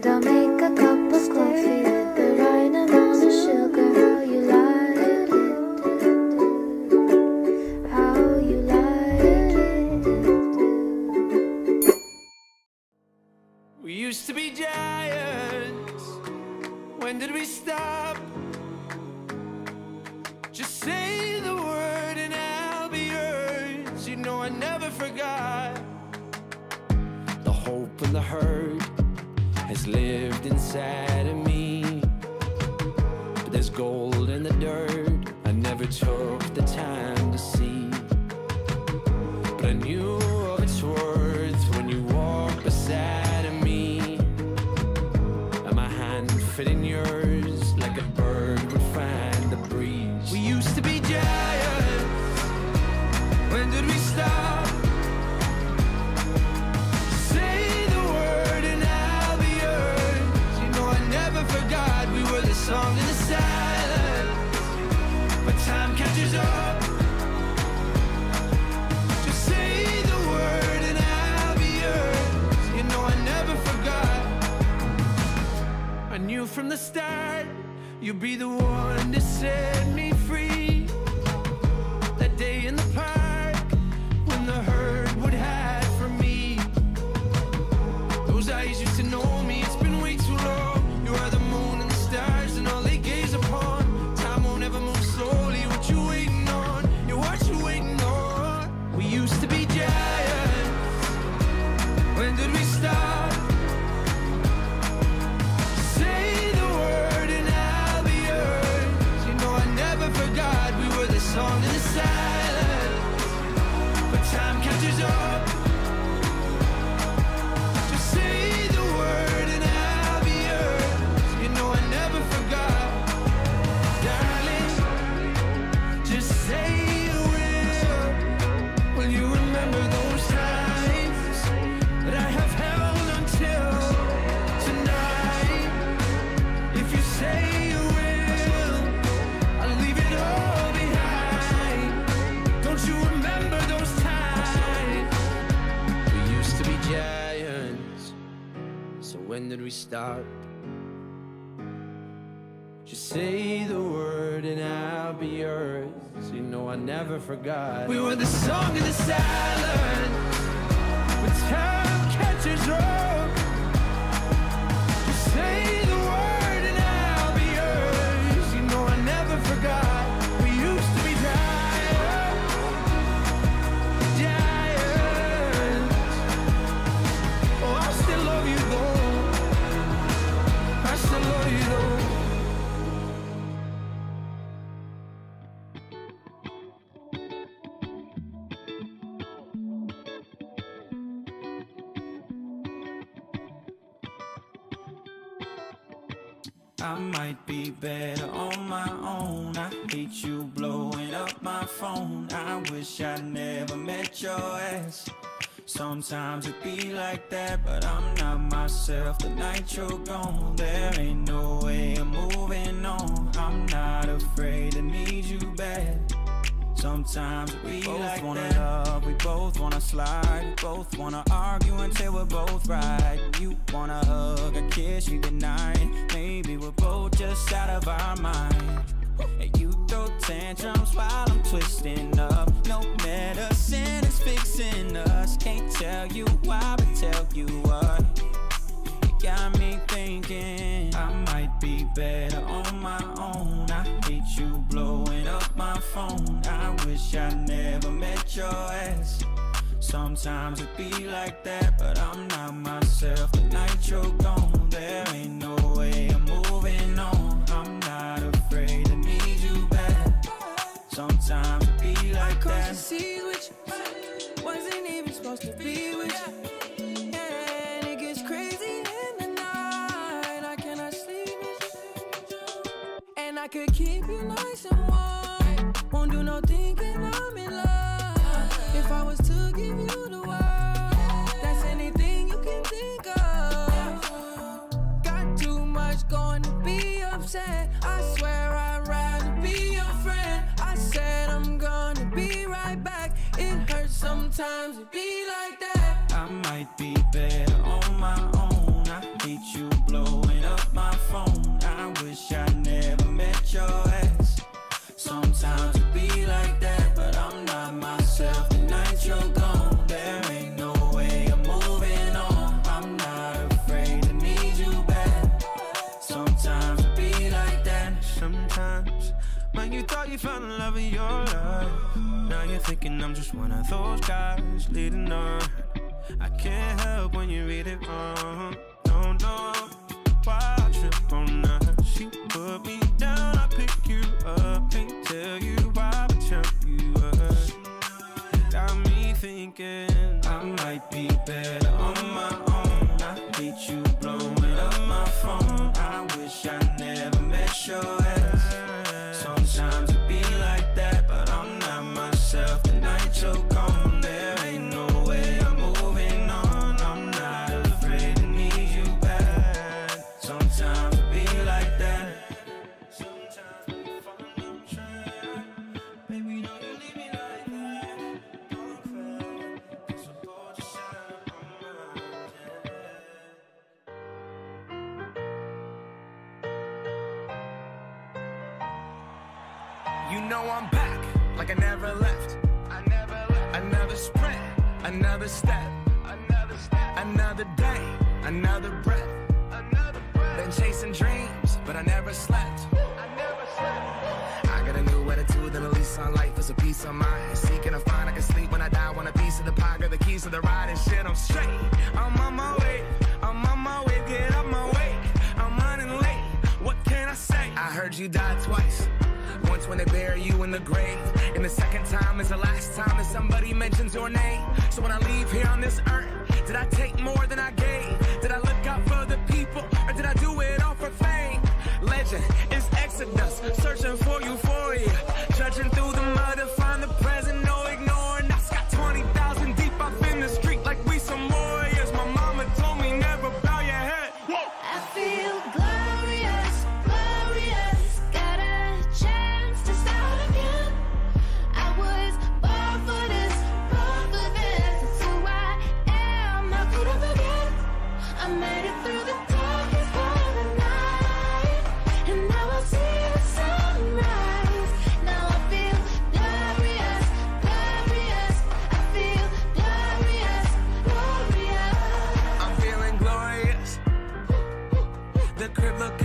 And I'll make a cup of coffee with the right amount of sugar. How you like it? How you like it? We used to be giants. When did we stop? Just say the word and I'll be yours. You know I never forgot. The hope and the hurt has lived inside of me. But there's gold in the dirt I never took the time to see. But I knew of its worth when you walked beside of me. And my hand fit in yours like a bird would find the breeze. We used to be giants. When did we stop? Say the word and I'll be yours. You know I never forgot. We were the song in the silence. But time catches up. Just say the word and I'll be yours. You know I never forgot. I knew from the start you'd be the one to set me free. That day in the park when the herd would hide from me. Those eyes used to know me. It's been way too long. You are the moon and the stars and all they gaze upon. Time won't ever move slowly. What you waiting on? Yeah, what you waiting on? We used to be giants. When did we stop? Say the word and I'll be yours. You know I never forgot. We were the song in the silence. But time catches up. Just say the word and I'll be yours. You know I never forgot. Darling, just say you will. Will you remember those times that I have held until tonight? If you say you will, I'll leave it all behind. Don't you remember those times? We used to be giants. So when did we stop? Just say the word and I'll be yours. You know I never forgot. We were the song in the silence. When time catches up. Just say the word and I'll be yours. You know I never forgot. We used to be giants. Giants. Oh, I still love you though. I still love you though. I might be better on my own. I hate you blowing up my phone. I wish I never met your ass. Sometimes it be like that, but I'm not myself the night you're gone. There ain't no way I'm moving on. I'm not afraid to need you back. Sometimes we both like wanna that. Love, we both wanna slide, we both wanna argue until we're both right. You wanna hug, a kiss, you deny. Maybe we're both just out of our mind. And you throw tantrums while I'm twisting up. No medicine is fixing us. Can't tell you why, but tell you what. You got me thinking I might be better on my own. I hate you blowing up my phone. I wish I never met your ass. Sometimes it be like that, but I'm not myself the night you're gone. There ain't no way I'm moving on. I'm not afraid to need you back. Sometimes it be like that. Cross the seas with you, wasn't even supposed to be with you. And it gets crazy in the night. I cannot sleep with you. And I could keep you nice and warm. Won't do no thinking I'm in love. If I was to give you the world, that's anything you can think of. Got too much going to be upset. I swear I'd rather be your friend. I said I'm gonna be right back. It hurts sometimes to be like that. I might be better on my own. I hate you blowing And you thought you found the love of your life. Now you're thinking I'm just one of those guys leading on. I can't help when you read it wrong. Don't know why I trip on her. She put me down, I pick you up. Can't tell you why, but tell you up. Got me thinking I might be better on my own. I hate you blowing up my phone. I wish I never met your ex. Sometimes it be like that, but I'm not myself. The night you're gone, there ain't no way I'm moving on. I'm not afraid to need you back. Sometimes it be like that. Sometimes we fall on track. Baby, don't you leave me like that. Don't fail, 'cause I put you shine on my head. You know I'm back, like I never left. Another sprint, another step, another day, another breath. Been chasing dreams, but I never slept. I got a new attitude and a lease on life is a peace of mind. Seeking to find I can sleep when I die. Want a piece of the pie, got the keys to the ride and shit. I'm straight. I'm on my way. Get up my way. I'm running late. What can I say? I heard you died twice. Once when they bury you in the grave, and the second time is the last time that somebody mentions your name. So when I leave here on this earth, did I take more than I gave? Did I look out for the people, or did I do it all for fame? Legend is Exodus, searching for euphoria, trudging through the mud to find the present, no ignoring. I got 20,000 deep up in the street like we some warriors. My mama told me never bow your head. Whoa. I feel glorious, glorious. Got a chance to start again. I was born for this, born for this. It's who I am, I couldn't forget. I made it through the darkest part of the night, and now I see the sunrise. Now I feel glorious, glorious. I feel glorious, glorious. I'm feeling glorious. The crib look